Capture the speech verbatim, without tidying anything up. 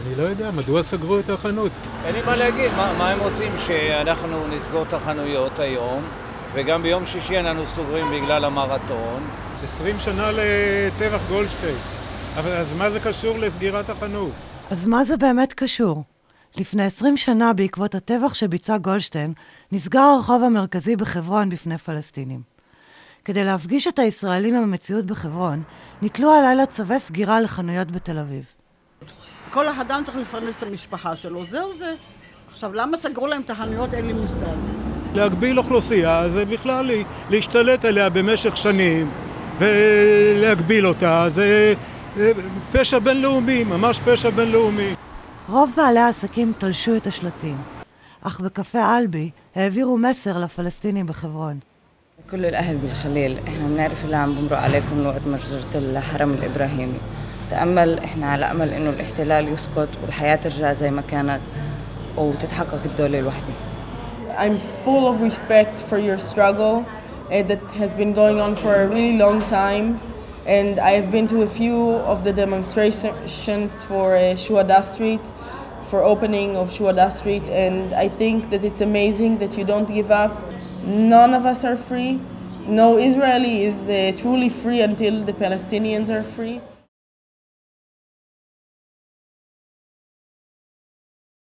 אני לא יודע, מדוע סגרו את החנות? אין לי מה להגיד, מה, מה הם רוצים? שאנחנו נסגור את החנויות היום, וגם ביום שישי אנחנו סוגרים בגלל המרתון. עשרים שנה לטבח גולדשטיין. אבל אז מה זה קשור לסגירת החנות? אז מה זה באמת קשור? לפני עשרים שנה בעקבות הטבח שביצע גולדשטיין, נסגר הרחוב המרכזי בחברון בפני פלסטינים. כדי להפגיש את הישראלים עם המציאות בחברון, נתלו הלילה צווי סגירה לחנויות בתל אביב. כל אדם צריך לפרנס את המשפחה שלו, זהו זה. עכשיו, למה סגרו להם את החנויות? אין לי מושג. להגביל אוכלוסייה זה בכלל להשתלט עליה במשך שנים ולהגביל אותה, זה פשע בינלאומי, ממש פשע בינלאומי. רוב בעלי העסקים תלשו את השלטים, אך בקפה אלבי העבירו מסר לפלסטינים בחברון. كل الأهل بالخليل إحنا بنعرف اللي عم بمرق عليكم وقت مجزرة الحرم الإبراهيمي. تأمل إحنا على أمل إنه الاحتلال يسقط والحياة ترجع زي ما كانت وتتحقق الدولة الوحدة. I'm full of respect for your struggle uh, that has been going on for a really long time, and I have been to a few of the demonstrations for uh, א-שוהדא Street, for opening of א-שוהדא Street, and I think that it's amazing that you don't give up. None of us are free. No Israeli is uh, truly free until the Palestinians are free.